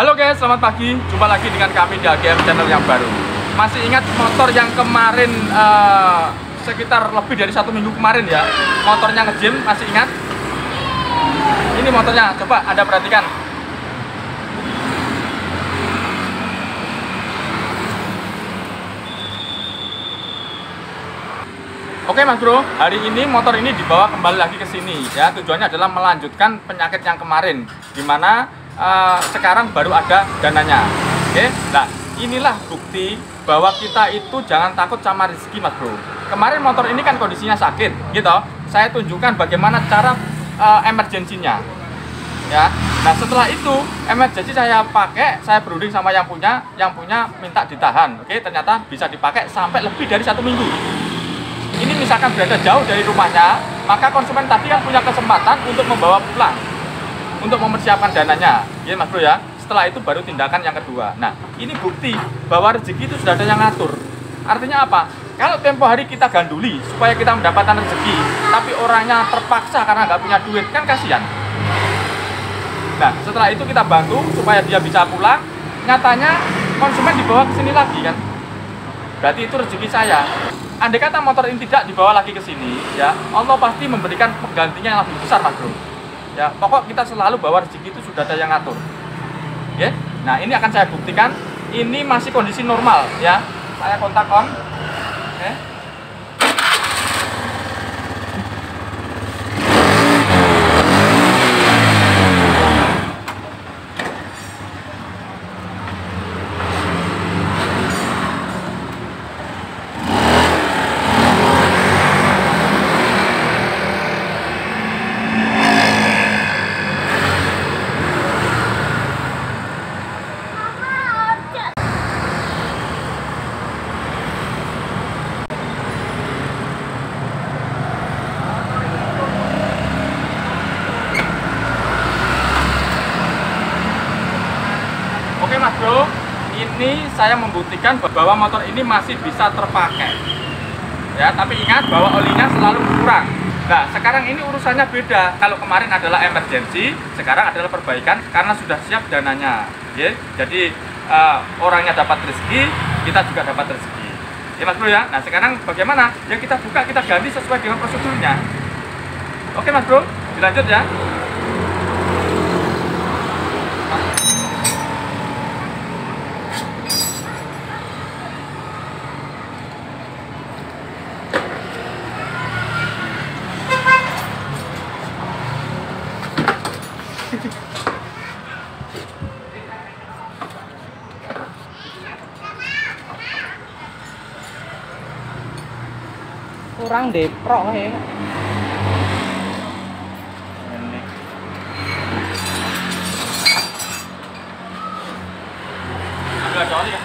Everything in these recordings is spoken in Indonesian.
Halo guys, selamat pagi. Jumpa lagi dengan kami di AGM channel yang baru. Masih ingat motor yang kemarin sekitar lebih dari 1 minggu kemarin ya? Motornya nge-gym, masih ingat? Ini motornya, coba Anda perhatikan. Oke Mas Bro, hari ini motor ini dibawa kembali lagi ke sini ya. Tujuannya adalah melanjutkan penyakit yang kemarin, dimana sekarang baru ada dananya. Oke, nah inilah bukti bahwa kita itu jangan takut sama rezeki Mas Bro. Kemarin motor ini kan kondisinya sakit gitu. Saya tunjukkan bagaimana cara emergensinya ya. Nah setelah itu emergensi saya pakai, saya berunding sama yang punya minta ditahan. Oke, ternyata bisa dipakai sampai lebih dari 1 minggu. Ini misalkan berada jauh dari rumahnya, maka konsumen tadi kan punya kesempatan untuk membawa pulang, untuk mempersiapkan dananya, ya Mas Bro ya. Setelah itu baru tindakan yang kedua. Nah, ini bukti bahwa rezeki itu sudah ada yang ngatur. Artinya apa? Kalau tempo hari kita ganduli supaya kita mendapatkan rezeki, tapi orangnya terpaksa karena nggak punya duit, kan kasihan. Nah, setelah itu kita bantu supaya dia bisa pulang. Nyatanya konsumen dibawa ke sini lagi kan? Berarti itu rezeki saya. Andai kata motor ini tidak dibawa lagi ke sini, ya Allah pasti memberikan penggantinya yang lebih besar Mas Bro. Ya, pokok kita selalu bahwa rezeki itu sudah ada yang ngatur. Oke? Nah, ini akan saya buktikan. Ini masih kondisi normal ya. Saya kontak on. Oke. Oke Mas Bro, ini saya membuktikan bahwa motor ini masih bisa terpakai. Ya, tapi ingat bahwa olinya selalu kurang. Nah, sekarang ini urusannya beda. Kalau kemarin adalah emergensi, sekarang adalah perbaikan karena sudah siap dananya. Ya, jadi orangnya dapat rezeki, kita juga dapat rezeki. Ya Mas Bro ya. Nah, sekarang bagaimana? Yang kita buka, kita ganti sesuai dengan prosedurnya. Oke Mas Bro, dilanjut ya. Kurang deprok ya. Ambil aja oli ya.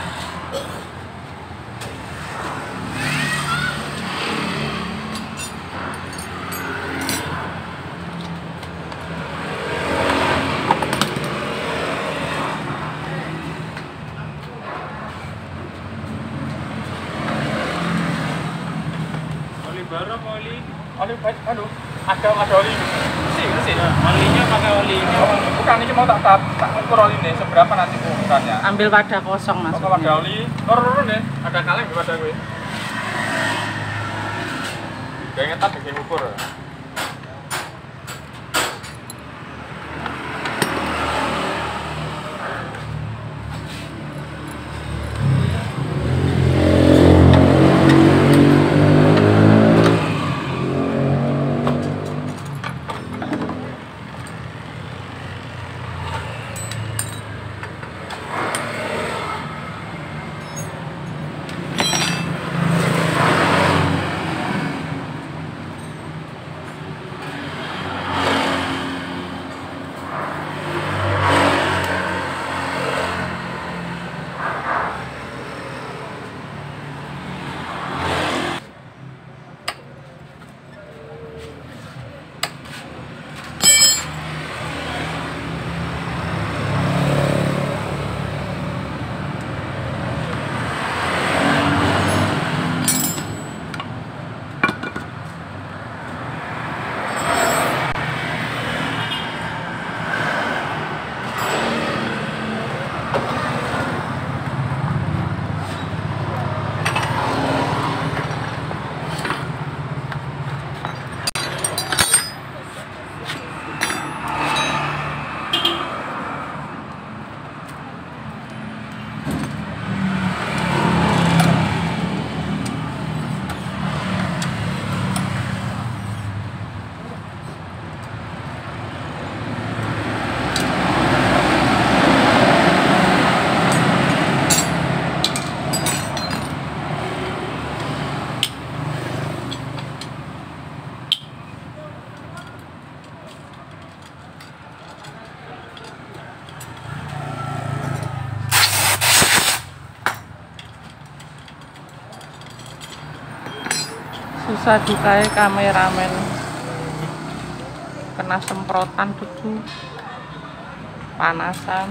Baru apa oli? Oli baik, aduh, ada oli bersih. Ya, olinya pakai oli ini. Bukan, ini mau tak ukur oli nih, seberapa nanti ukurannya. Ambil wadah kosong Pokoknya maksudnya. wadah oli, turun deh, ada kaleng di wadah gue. Gak ngetat, gak ukur. susah dukai kameramen kena semprotan debu panasan.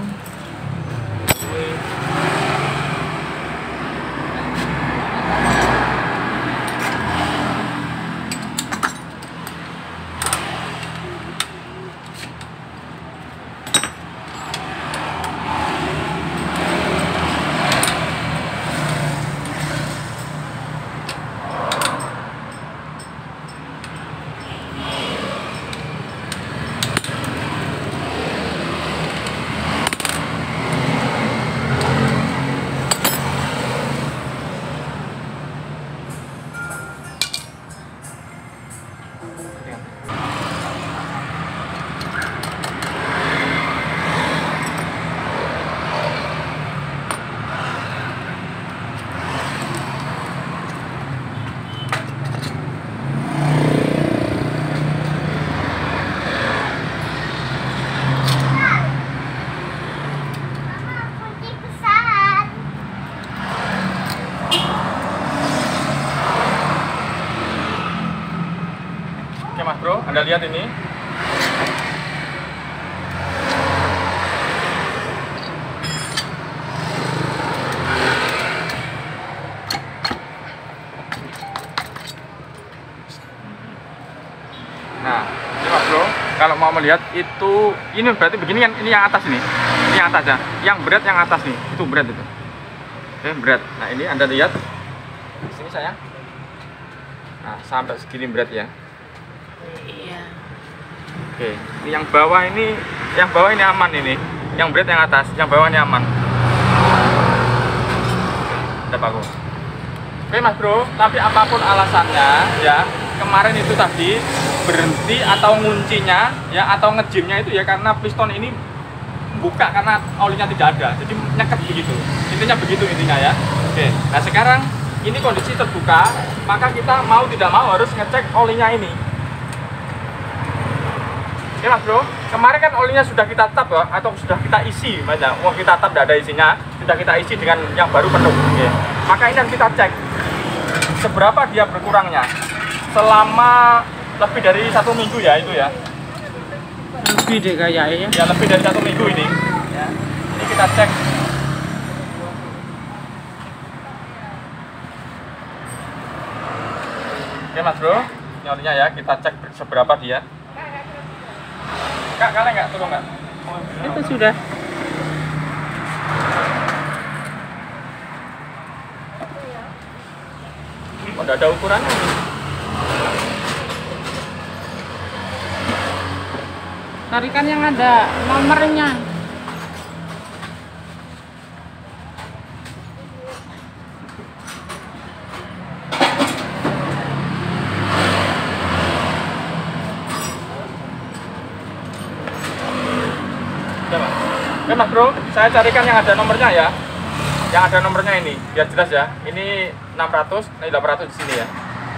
Oke Mas Bro, Anda lihat ini. Nah, ini Mas Bro, kalau mau melihat itu, ini berarti begini kan, ini yang atas ini. Ini yang atas ya. Yang berat yang atas nih, itu berat itu. Oke, berat. Nah, ini Anda lihat. Sini sayang. Nah, sampai segini berat ya. Iya. Oke, ini yang bawah ini aman ini. Yang berat yang atas, yang bawah ini aman. Udah bagus. Oke Mas Bro, tapi apapun alasannya ya, kemarin itu tadi berhenti atau nguncinya ya atau ngejimnya itu ya karena piston ini buka karena olinya tidak ada. Jadi nyeket begitu. Intinya begitu intinya ya. Oke. Nah, sekarang ini kondisi terbuka, maka kita mau tidak mau harus ngecek olinya ini. Oke Mas Bro, kemarin kan olinya sudah kita tap ya, atau sudah kita isi, banyak. Kita tap tidak ada isinya, sudah kita isi dengan yang baru penuh. Oke. Maka ini yang kita cek seberapa dia berkurangnya selama lebih dari 1 minggu ya itu ya. Lebih deh kayaknya. Ya lebih dari 1 minggu ini. Ya. Ini kita cek. Oke Mas Bro, ini olinya ya kita cek seberapa dia. Kak, kalian nggak turun nggak? Itu sudah. Udah ada ukurannya. Tarikan yang ada nomornya. Oke Mas Bro, saya carikan yang ada nomornya ya. Yang ada nomornya ini, biar jelas ya. Ini 600, ini 800 di sini ya.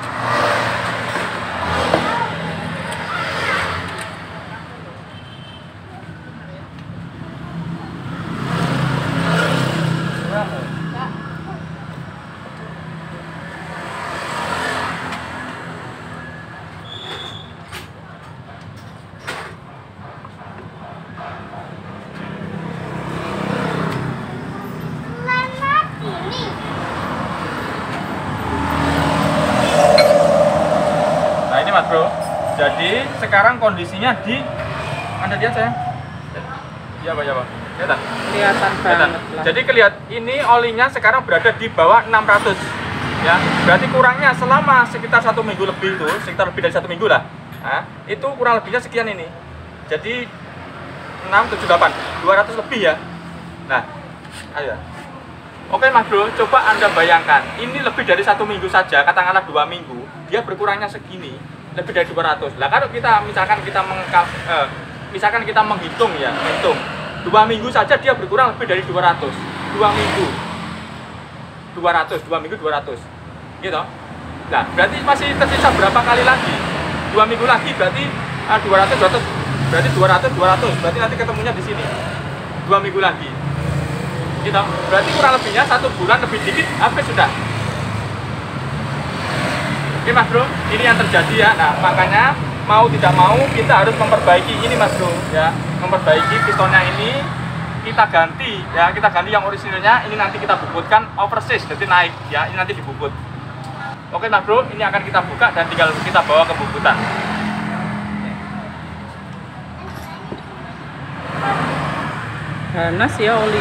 Nah ini Mas Bro, jadi sekarang kondisinya di Anda lihat saya. Iya Pak, ya Pak. Kelihatan? Kelihatan banget lah. Jadi kelihatan ini olinya sekarang berada di bawah 600. Ya, berarti kurangnya selama sekitar 1 minggu lebih itu, sekitar lebih dari 1 minggu lah. Nah, itu kurang lebihnya sekian ini. Jadi 6, 7, 8, 200 lebih ya. Nah, ayo. Oke Mas Bro, coba Anda bayangkan, ini lebih dari 1 minggu saja, katakanlah 2 minggu, dia berkurangnya segini, lebih dari 200. Lah kalau kita misalkan kita menghitung ya, hitung 2 minggu saja dia berkurang lebih dari 200. 2 minggu 200, 2 minggu 200. Gitu. Nah, berarti masih tersisa berapa kali lagi? 2 minggu lagi berarti 200, 200, berarti 200, 200. Berarti nanti ketemunya di sini. 2 minggu lagi. Gitu. Berarti kurang lebihnya 1 bulan lebih dikit habis sudah. Oke Oke Mas Bro, ini yang terjadi ya. Nah, makanya mau tidak mau kita harus memperbaiki ini Mas Bro ya. Memperbaiki pistonnya ini kita ganti ya, kita ganti yang orisinilnya, ini nanti kita bubutkan oversize, jadi naik ya, ini nanti dibubut. Oke Mas Bro, ini akan kita buka dan tinggal kita bawa ke bubutan. Panas ya oli.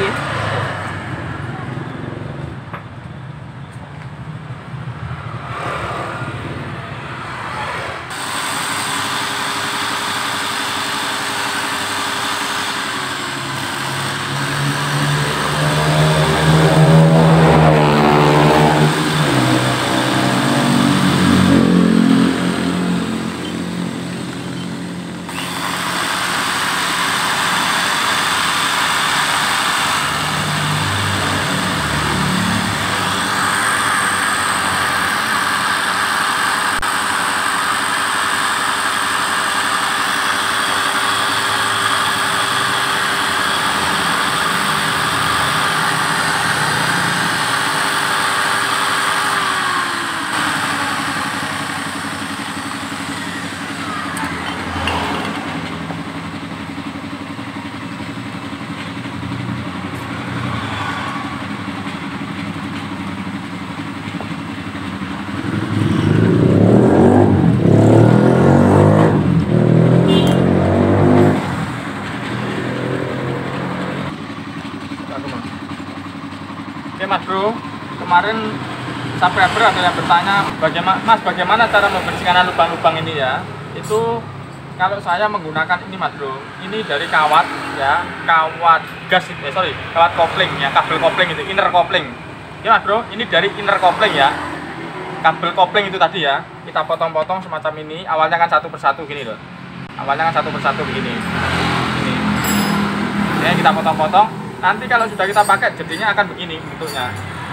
Oke Mas Bro, kemarin subscriber ada yang bertanya bagaimana cara membersihkan lubang-lubang ini ya. Itu kalau saya menggunakan ini Mas Bro, ini dari kawat ya, kawat gas kawat kopling ya, kabel kopling itu, inner kopling ya Mas Bro, ini dari inner kopling ya, kabel kopling itu tadi ya, kita potong-potong semacam ini. Awalnya kan satu persatu gini loh, awalnya kan satu persatu begini ini ya, kita potong-potong. Nanti kalau sudah kita pakai jadinya akan begini bentuknya.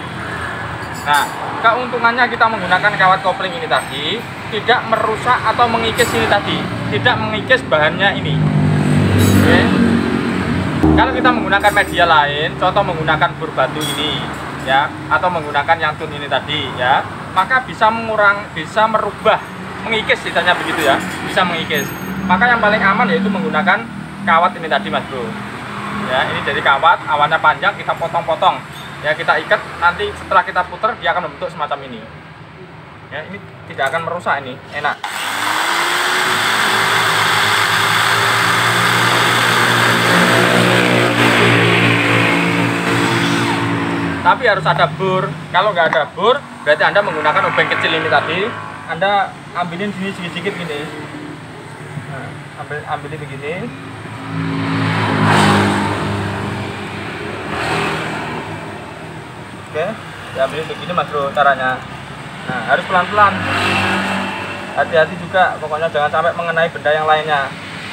Nah, keuntungannya kita menggunakan kawat kopling ini tadi tidak merusak atau mengikis ini tadi, tidak mengikis bahannya ini. Oke. Kalau kita menggunakan media lain, contoh menggunakan bor batu ini ya, atau menggunakan yang tun ini tadi ya, maka bisa merubah, mengikis istilahnya begitu ya, bisa mengikis. Maka yang paling aman yaitu menggunakan kawat ini tadi Mas Bro. Ya, ini jadi kawat, awalnya panjang, kita potong-potong ya, kita ikat, nanti setelah kita putar dia akan membentuk semacam ini ya. Ini tidak akan merusak, ini enak. Tapi harus ada bor. Kalau nggak ada bor berarti Anda menggunakan obeng kecil ini tadi, Anda ambilin sini sedikit gini, nah, ambilin begini. Oke, diambilin begini Mas Bro caranya. Nah, harus pelan-pelan, hati-hati juga, pokoknya jangan sampai mengenai benda yang lainnya.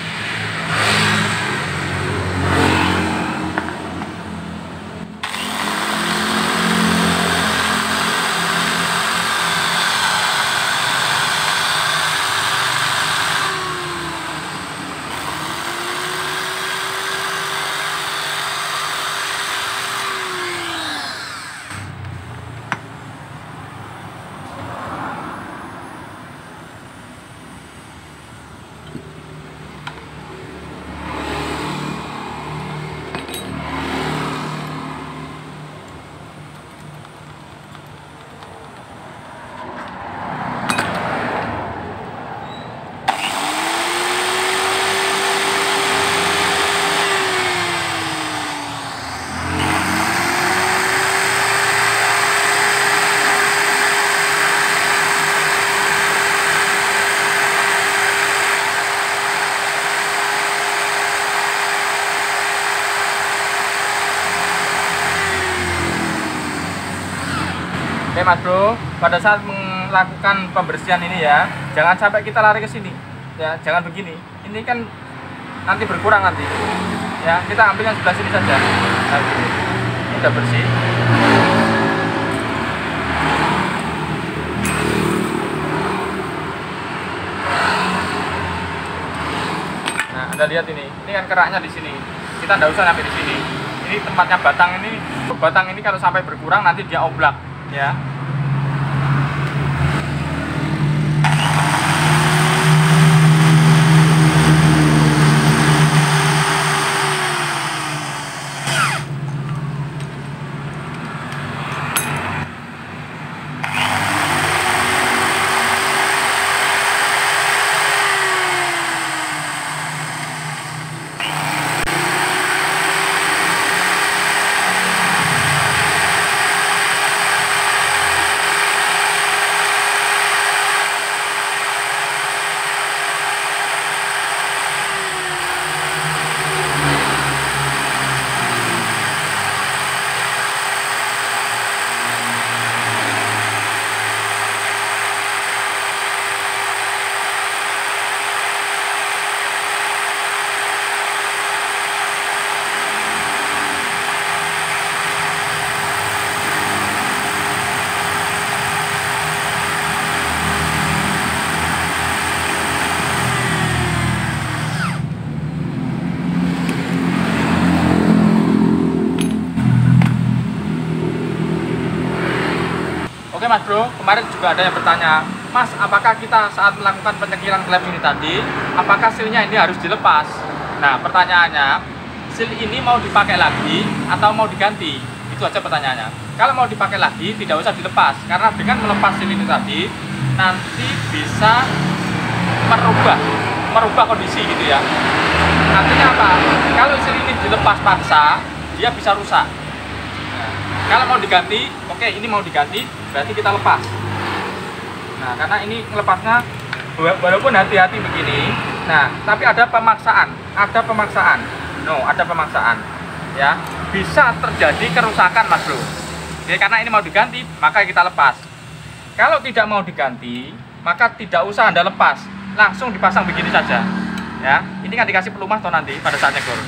Oke Mas Bro, pada saat melakukan pembersihan ini ya, jangan sampai kita lari ke sini ya, jangan begini, ini kan nanti berkurang nanti ya. Kita ambil yang sebelah sini saja. Nah, gini. Ini udah bersih. Nah, Anda lihat ini kan keraknya di sini, kita nggak usah sampai di sini. Ini tempatnya batang ini kalau sampai berkurang nanti dia oblak ya. Mas Bro, kemarin juga ada yang bertanya, Mas, apakah kita saat melakukan penyekilan klep ini tadi, apakah silnya ini harus dilepas? Nah, pertanyaannya, sil ini mau dipakai lagi atau mau diganti? Itu aja pertanyaannya. Kalau mau dipakai lagi, tidak usah dilepas, karena dengan melepas sil ini tadi, nanti bisa merubah kondisi gitu ya. Artinya apa? Kalau sil ini dilepas paksa, dia bisa rusak. Kalau mau diganti, oke, ini mau diganti, berarti kita lepas. Nah, karena ini melepasnya walaupun hati-hati begini, nah, tapi ada pemaksaan, ada pemaksaan, ya, bisa terjadi kerusakan, Mas Bro. Jadi karena ini mau diganti, maka kita lepas. Kalau tidak mau diganti, maka tidak usah Anda lepas, langsung dipasang begini saja, ya. Ini kan dikasih pelumah toh nanti pada saat nyekur.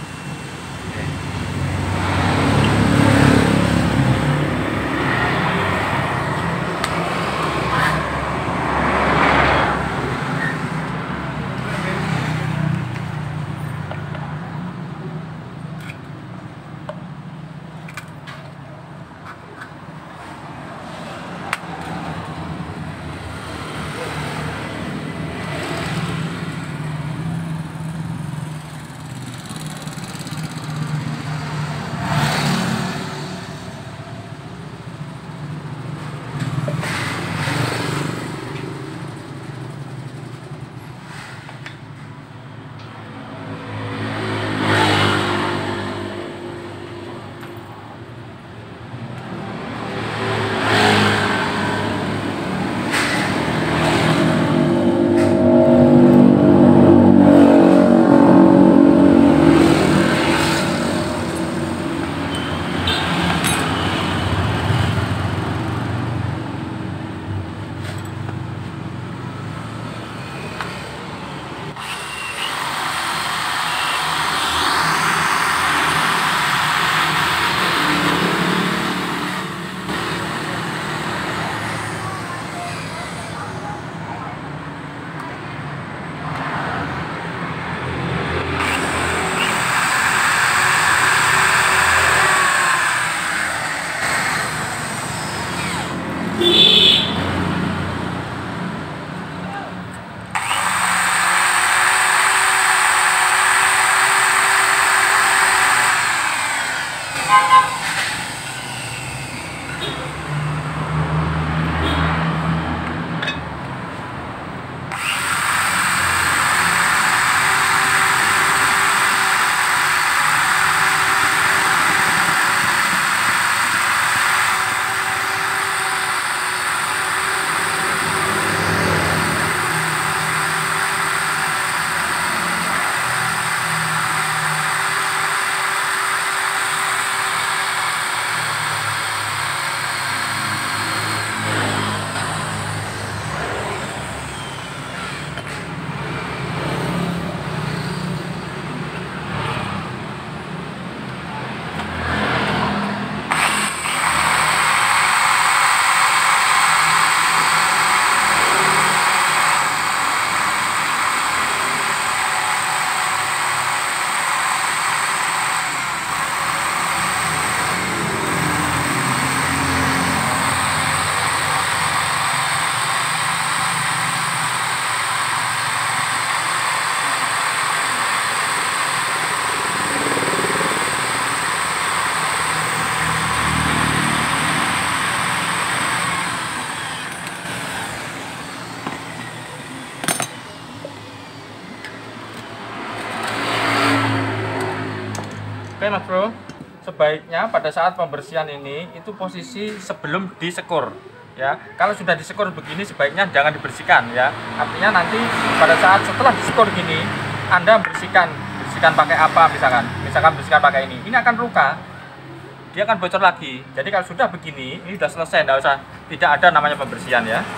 Oke Mas Bro, sebaiknya pada saat pembersihan ini itu posisi sebelum disekur ya. Kalau sudah disekur begini sebaiknya jangan dibersihkan ya. Artinya nanti pada saat setelah disekur gini Anda bersihkan pakai apa misalkan bersihkan pakai ini akan luka, dia akan bocor lagi. Jadi kalau sudah begini ini sudah selesai, tidak ada namanya pembersihan ya.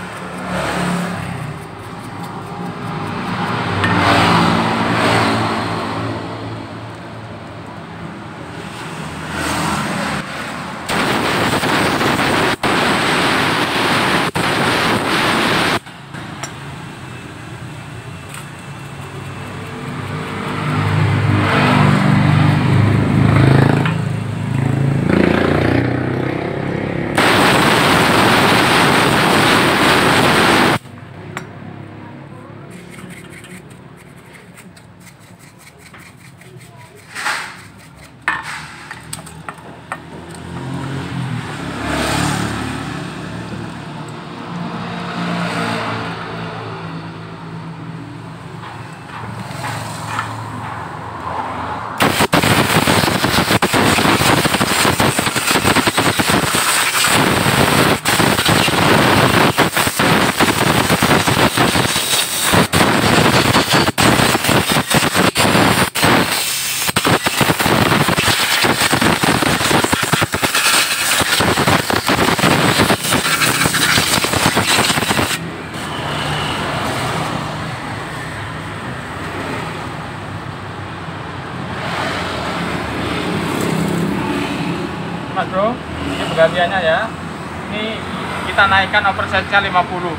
Mas Bro, ini penggantiannya ya. Ini kita naikkan oversize-nya 50.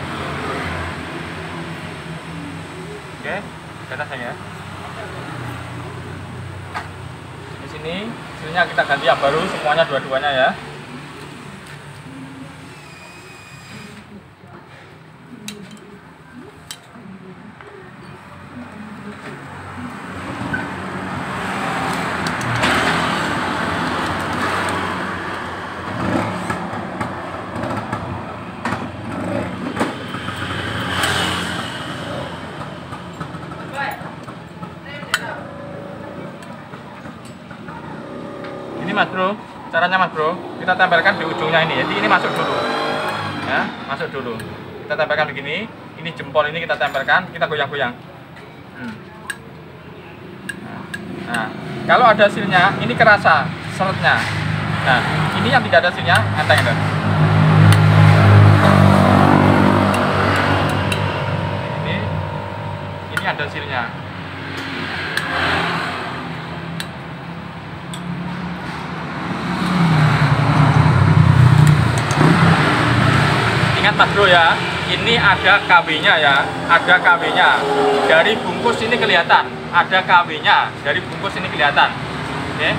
Oke, ke atas ya. Di sini silnya kita ganti yang baru semuanya, dua-duanya ya. Ini Mas Bro, caranya Mas Bro, kita tempelkan di ujungnya ini. Jadi ini masuk dulu, ya, masuk dulu. Kita tempelkan begini. Ini jempol ini kita tempelkan, kita goyang-goyang. Nah, kalau ada silnya, ini kerasa seretnya. Nah, ini yang tidak ada silnya, enteng kan? Ini ada silnya. Ingat Mas Bro ya, ini ada KW-nya ya, ada KW-nya. Dari bungkus ini kelihatan, ada KW-nya. Dari bungkus ini kelihatan. Oke.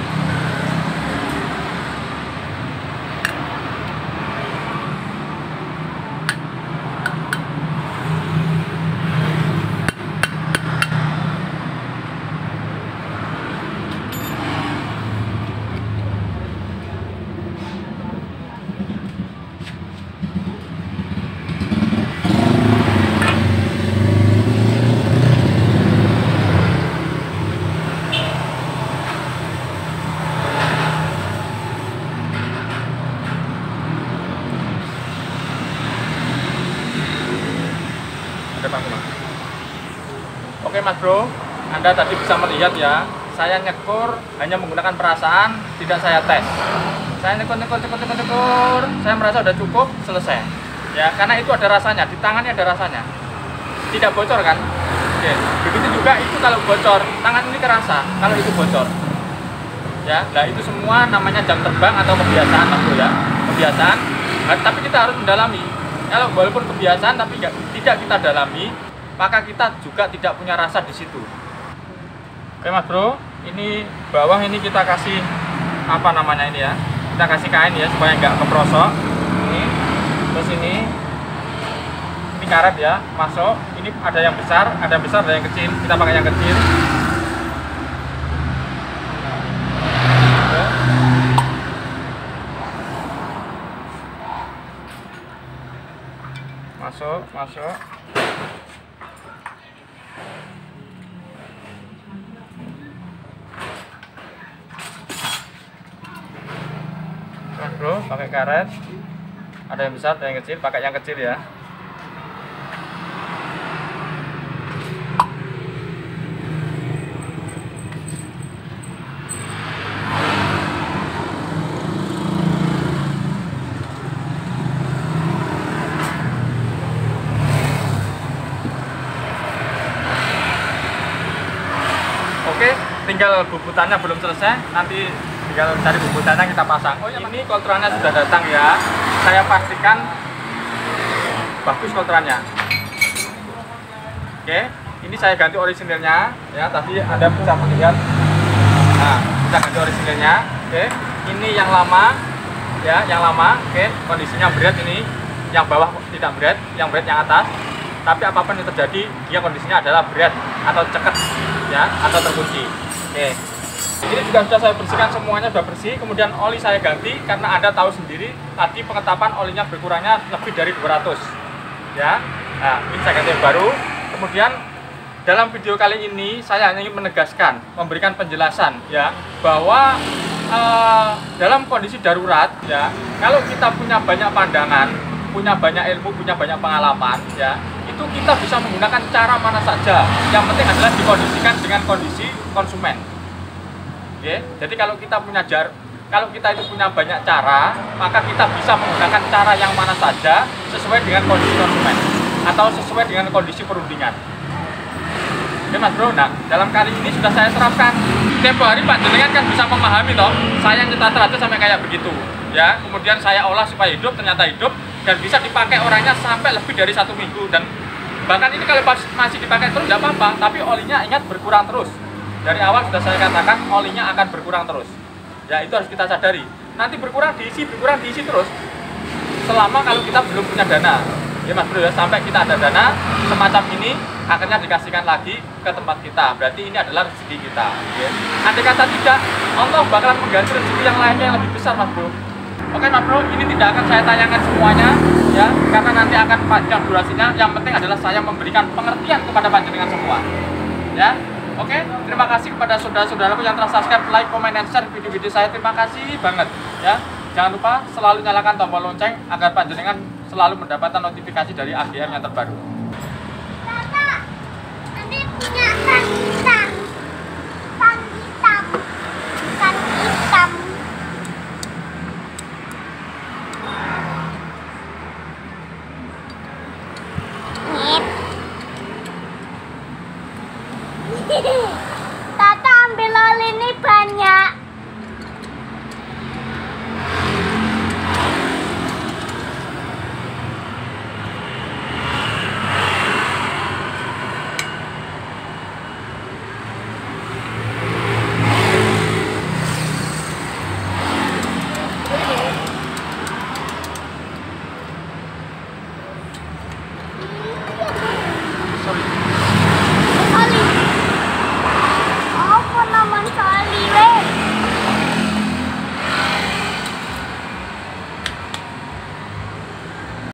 Oke Mas Bro, Anda tadi bisa melihat ya, saya nyekur hanya menggunakan perasaan, tidak saya tes. Saya nekur, saya merasa udah cukup, selesai. Ya, karena itu ada rasanya, di tangannya ada rasanya. Tidak bocor kan? Oke. Begitu juga itu kalau bocor, tangan ini kerasa kalau itu bocor. Ya, nah itu semua namanya jam terbang atau kebiasaan Mas Bro ya. Kebiasaan, tapi kita harus mendalami. Kalau walaupun kebiasaan tapi tidak kita dalami, maka kita juga tidak punya rasa di situ. Oke Mas Bro, ini bawah ini kita kasih apa namanya ini ya? Kita kasih kain ya supaya nggak keprosok. Ini, terus ini karet ya, masuk. Ini ada yang besar, ada yang kecil. Kita pakai yang kecil. Masuk. Mas Bro, pakai karet. Ada yang besar, ada yang kecil. Pakai yang kecil ya. Oke, tinggal bubutannya belum selesai, nanti tinggal cari bubutannya kita pasang. Oh ya, ini koltrannya sudah datang ya. Saya pastikan bagus koltrannya. Oke, ini saya ganti orisinilnya ya. Tadi Anda bisa melihat. Nah, kita ganti orisinilnya. Oke, ini yang lama ya, yang lama. Oke, kondisinya berat ini. Yang bawah tidak berat, yang berat yang atas. Tapi apapun yang terjadi, dia kondisinya adalah berat atau ceket ya, atau terkunci. Oke. Ini juga sudah saya bersihkan, semuanya sudah bersih. Kemudian oli saya ganti karena Anda tahu sendiri tadi pengetapan olinya berkurangnya lebih dari 200 ya. Nah, ini saya ganti yang baru. Kemudian dalam video kali ini saya hanya ingin menegaskan, memberikan penjelasan ya, bahwa dalam kondisi darurat ya, kalau kita punya banyak pandangan, punya banyak ilmu, punya banyak pengalaman ya, itu kita bisa menggunakan cara mana saja. Yang penting adalah dikondisikan dengan kondisi konsumen. Oke, jadi kalau kita itu punya banyak cara, maka kita bisa menggunakan cara yang mana saja sesuai dengan kondisi konsumen atau sesuai dengan kondisi perundingan. Oke Mas Bro, nah dalam kali ini sudah saya terapkan. Tempo hari Pak jenengan kan bisa memahami toh, saya nyetar aja sampai kayak begitu. ya, kemudian saya olah supaya hidup, ternyata hidup dan bisa dipakai orangnya sampai lebih dari 1 minggu. Dan bahkan ini kalau masih dipakai terus tidak apa-apa, tapi olinya ingat berkurang terus. Dari awal sudah saya katakan olinya akan berkurang terus. Ya, itu harus kita sadari. Nanti berkurang diisi terus. Selama kalau kita belum punya dana, ya Mas Bro ya, sampai kita ada dana semacam ini, akhirnya dikasihkan lagi ke tempat kita. Berarti ini adalah rezeki kita. Ya. Andai kata tidak, Allah bakalan mengganti rezeki yang lainnya yang lebih besar, Mas Bro. Oke Mas Bro, ini tidak akan saya tayangkan semuanya, ya, karena nanti akan panjang durasinya. Yang penting adalah saya memberikan pengertian kepada panjenengan semua. Ya. Oke, terima kasih kepada saudara-saudaraku yang telah subscribe, like, comment, dan share video-video saya. Terima kasih banget, ya. Jangan lupa selalu nyalakan tombol lonceng agar panjenengan selalu mendapatkan notifikasi dari AGM yang terbaru. Kakak, nanti punya tang hitam. Tang hitam. Tang hitam. Nyet.